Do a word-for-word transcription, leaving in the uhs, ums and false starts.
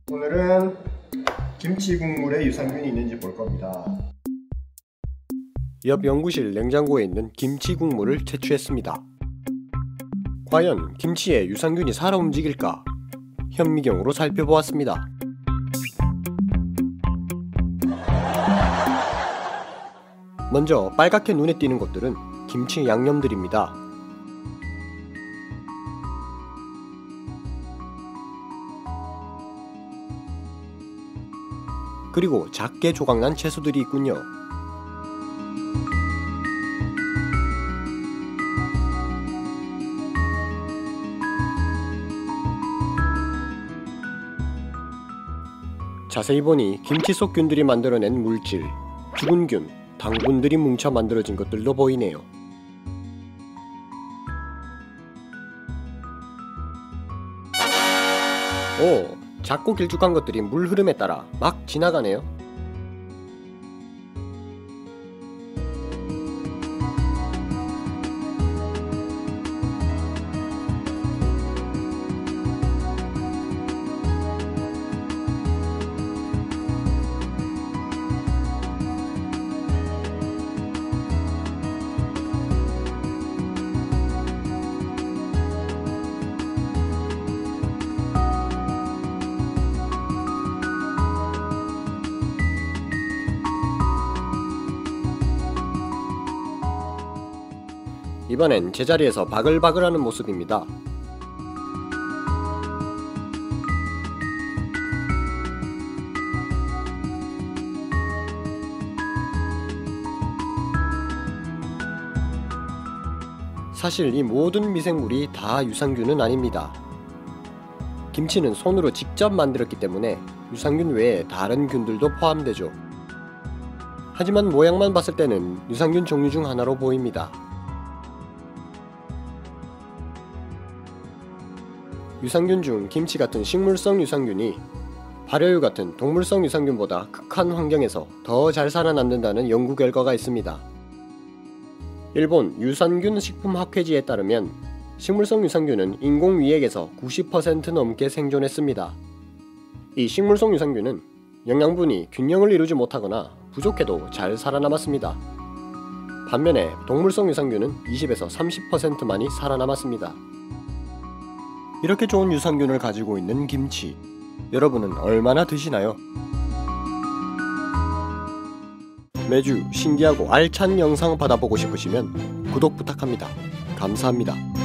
오늘은 김치 국물에 유산균이 있는지 볼 겁니다. 옆 연구실 냉장고에 있는 김치 국물을 채취했습니다. 과연 김치에 유산균이 살아 움직일까? 현미경으로 살펴보았습니다. 먼저 빨갛게 눈에 띄는 것들은 김치 양념들입니다. 그리고 작게 조각난 채소들이 있군요. 자세히 보니 김치 속 균들이 만들어낸 물질, 죽은 균, 당분들이 뭉쳐 만들어진 것들도 보이네요. 오, 작고 길쭉한 것들이 물 흐름에 따라 막 지나가네요. 이번엔 제자리에서 바글바글하는 모습입니다. 사실 이 모든 미생물이 다 유산균은 아닙니다. 김치는 손으로 직접 만들었기 때문에 유산균 외에 다른 균들도 포함되죠. 하지만 모양만 봤을 때는 유산균 종류 중 하나로 보입니다. 유산균 중 김치 같은 식물성 유산균이 발효유 같은 동물성 유산균보다 극한 환경에서 더 잘 살아남는다는 연구 결과가 있습니다. 일본 유산균 식품학회지에 따르면 식물성 유산균은 인공위액에서 구십 퍼센트 넘게 생존했습니다. 이 식물성 유산균은 영양분이 균형을 이루지 못하거나 부족해도 잘 살아남았습니다. 반면에 동물성 유산균은 이십에서 삼십 퍼센트만이 살아남았습니다. 이렇게 좋은 유산균을 가지고 있는 김치, 여러분은 얼마나 드시나요? 매주 신기하고 알찬 영상 받아보고 싶으시면 구독 부탁합니다. 감사합니다.